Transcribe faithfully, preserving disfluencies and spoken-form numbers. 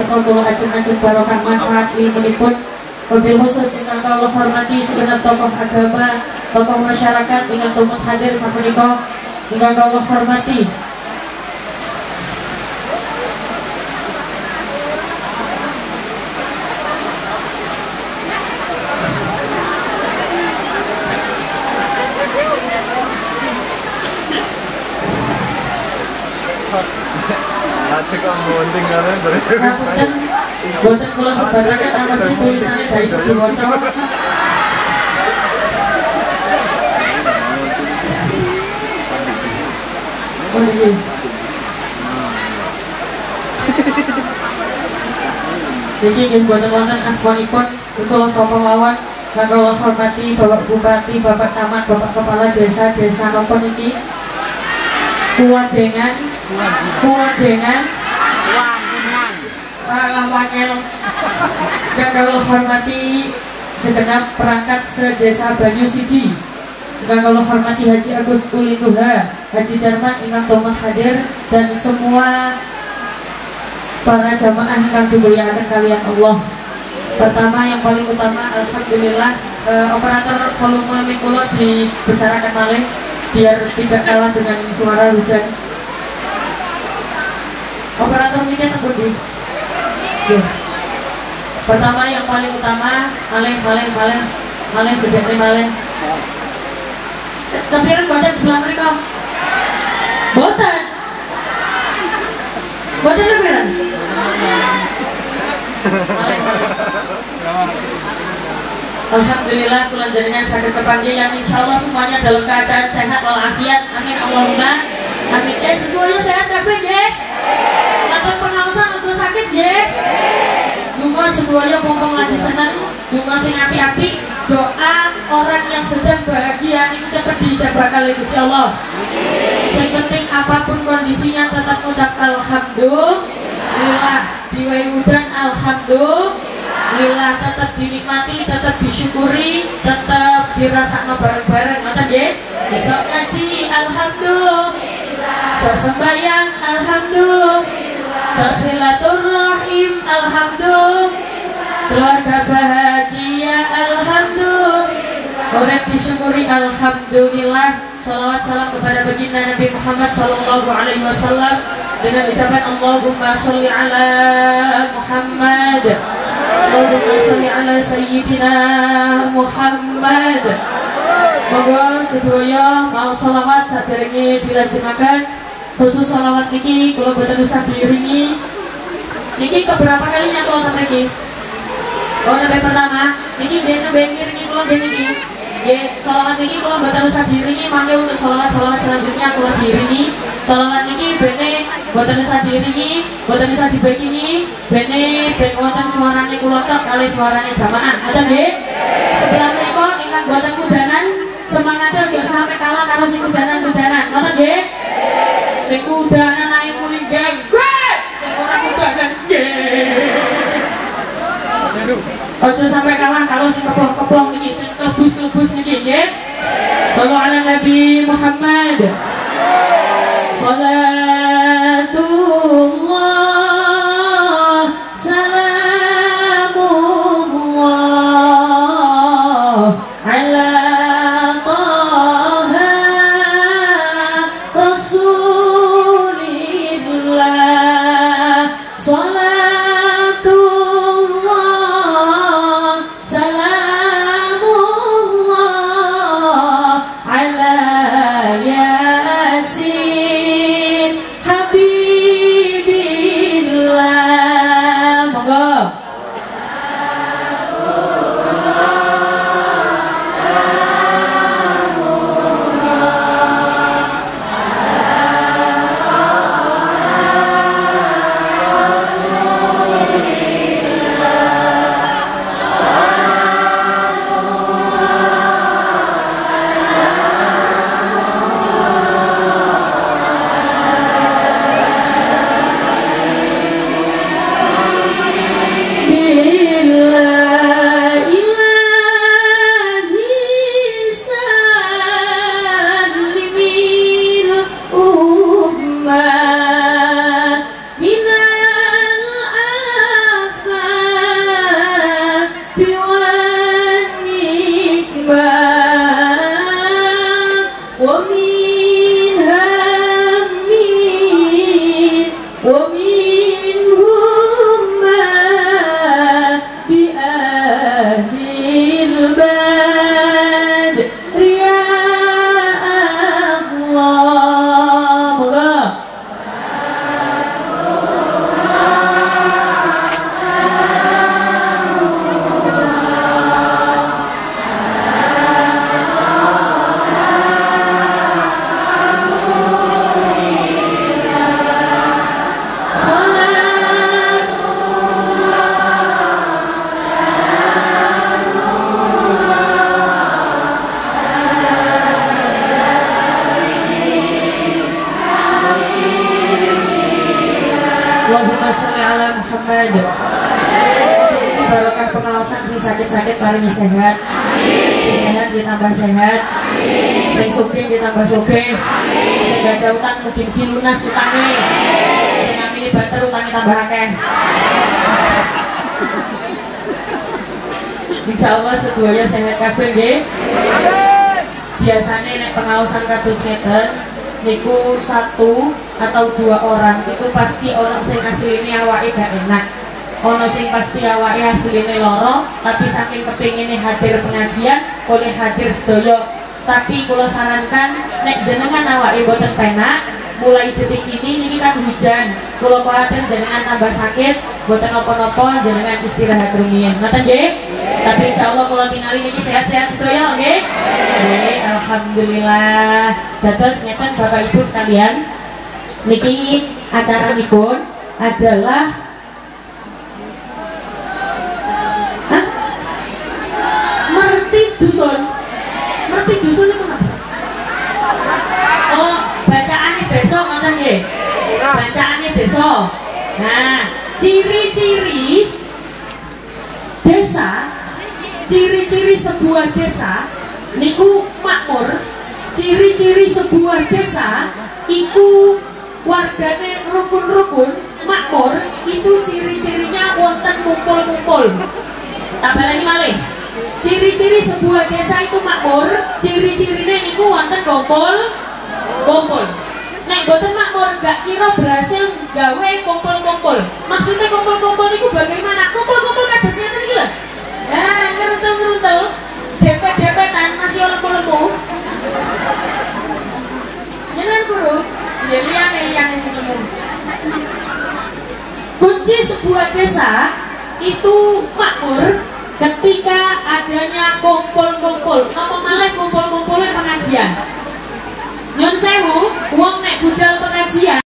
Kalau ajeng-ajeng barokah manfaat ilmunipun, wabil khusus ingkang kawula hormati segenap tokoh agama, tokoh masyarakat ingkang tumut hadir sapunika ingkang kawula hormati. Ate kok munding kan dari Ngapunten, boten kula sebaraken amargi tulisane dari Sudiwaca. Oh iya. Jadi nggih boten wonten asmanipun kula sapa mawon kang kula hormati Bapak Bupati, Bapak Camat, Bapak Kepala Desa, Desa napa niki? Kuwadengan, Kuwadengan, Pak Wakil, dan kalau hormati segenap perangkat sedesa Banyu Siji, dan kalau hormati Haji Agus Ulituha, Haji Darman, Imam Tomat hadir, dan semua para jamaah yang dimuliakan kalian Allah. Pertama yang paling utama, alhamdulillah eh, operator volume mikulo dibesarkan malih biar tidak kalah dengan suara hujan. Operator mikir tembun di. Pertama yang paling utama, malih malih malih malih bejane malih. Tapi kan boten sebelah mereka. Boten. Boten lebiran. Alhamdulillah kula jenengan saged kepanggih yang insyaallah semuanya dalam keadaan sehat walafiat. Amin Allahumma amin. Eh semuanya sehat kabeh nggih? Latar pengawasan aja sakit nggih? Dungo semuanya pompong lagi seneng, dungo sing api-api, doa orang yang sedang bahagia itu cepat dijabah kali Gusti Allah. Yang penting apapun kondisinya tetap ucap alhamdulillah, diwai udan alhamdulillah. Lillah, tetap dinikmati, tetap disyukuri, tetap dirasakan bareng-bareng. Mata nggih? Besok ngaji alhamdulillah, sok sembahyang alhamdulillah, sok silaturahim alhamdulillah, keluarga bahagia alhamdulillah, urip disyukuri alhamdulillah. Salawat salam kepada baginda Nabi Muhammad sallallahu alaihi wasallam dengan ucapan Allahumma sholli ala Muhammad, Allahumma sholli ala sayyidina Muhammad. Monggo sedaya mau sholawat saderenge dilajengaken. Khusus sholawat niki kula boten usah diiringi. Niki keberapa kalinya kula ten mriki? Oh, nembe pertama. Niki ben nembe ngiringi kula ben niki. Nggih, sholawat niki kula boten usah diiringi, mangke untuk sholawat-sholawat selanjutnya kula diiringi. Sholawat niki bene boten usah diiringi, boten usah dibekini, bene ben wonten suarane kula tok kali suarane jamaah. Ngoten nggih? Sebelah menika ingkang boten kudanan, semangatnya aja sampai kalah karo sing kudanan-kudanan. Ngoten nggih? Sing kudanan ae muni gegek, sing ora kudanan nggih. Ojo sampai kalah kalau sing keplong-keplong niki, sing klebus-klebus niki nggih. Shallallahu ala Nabi Muhammad. Salatullah salamullah ala Taha Rasulillah. Salatullah salamullah ala ya itu. Barokah pengawasan sing sakit-sakit paling sehat, sing sehat ditambah sehat, sing sugih ditambah sugih, sing gak ada utang mugi-mugi lunas utangnya, sing ngamili banter utangnya tambah akeh. Insya Allah semuanya sehat kabeh nggih. Biasanya nek pengawasan kados ngeten niku satu atau dua orang itu pasti orang sing asline awake gak enak. Ono sing pasti awake asline loro, tapi saking kepingine hadir pengajian oleh hadir sedaya. Tapi kula sarankan nek jenengan awake boten penak, mulai detik ini niki kan hujan. Kula kuwatir jenengan tambah sakit, boten napa-napa jenengan istirahat rumiyin. Ngoten nggih? Tapi insyaallah kula tingali niki sehat-sehat sedaya nggih. Nggih, alhamdulillah. Dados ngeten Bapak Ibu sekalian, niki acaranipun adalah dusun, merti dusun itu apa? Oh, bacaannya besok ngoten nggih. Bacaannya besok. Nah, ciri-ciri desa, ciri-ciri sebuah desa niku makmur, ciri-ciri sebuah desa iku wargane rukun-rukun, makmur itu ciri-cirinya wonten kumpul-kumpul. Tabalani malih. Ciri-ciri sebuah desa itu makmur, ciri-cirinya niku wonten kumpul kumpul. Nek boten makmur gak kira berhasil gawe kumpul-kumpul. Maksudnya kumpul-kumpul niku bagaimana? Kumpul-kumpul kados ngeten iki lho. Nah, ngeruntel-ngeruntel, depet-depetan masih lemu-lemu. Jangan guru, ya liyane yang sing lemu. Kunci sebuah desa itu makmur ketika adanya kumpul-kumpul, apa malah kumpul-kumpulnya pengajian. Nyun sewu, wong nek budal pengajian